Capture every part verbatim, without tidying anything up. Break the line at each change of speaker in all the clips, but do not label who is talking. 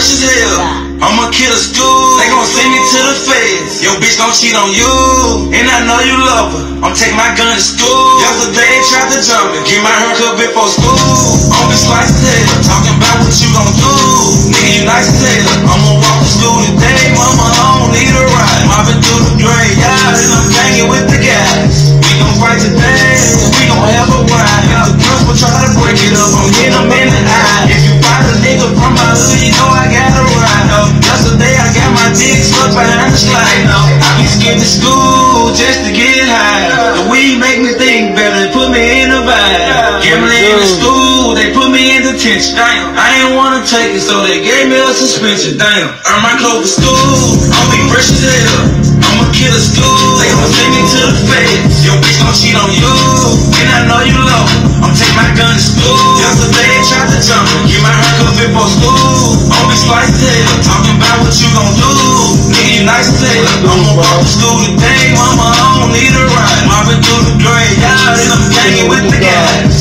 fresh as hell. I'ma kill a school. They gon' send me to the feds. Your bitch gon' cheat on you, and I know you love her. I'm take my gun to school. Yesterday they tried to jump me. Get my hair cut before school. I'm be slice as hell. Talking about what you gon' do. Nigga, you nice as hell. I'ma walk to school today. Mama, I don't need a ride. Mobbing through the graveyard, and I'm banging with the guys. We gon' fight today. We gon' have a ride. If the girls will try to break it up, I'm hitting them in the eye. If you find a nigga from my hood, you know I gotta ride. Yesterday I got my dick stuck behind the slide. I be skipping school just to get high. The weed make me think better, they put me in the vibe. Gambling in the school, they put me in detention. Damn, I ain't wanna take it, so they gave me a suspension. Damn, earn my clothes for school, I'll be fresh as hell. I'ma kill a school, they gon' send me to the feds. Your bitch gon' cheat on you, and I know you love her. I'm take my gun to school. Yesterday they tried to jump me. Get my hair cut before school. I'm be sliced as hell. Talking about what you gon' do. Nigga, you nice as hell. I'ma walk to school today. Mama, I don't need a ride. Mobbing through the graveyard, and I'm banging with the guys.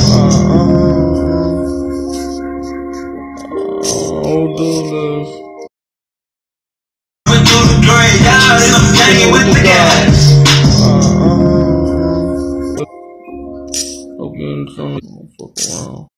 I'll do this.
Mobbing through the graveyard, and I'm banging with the guys.
Hope you ain't trying to fuck around.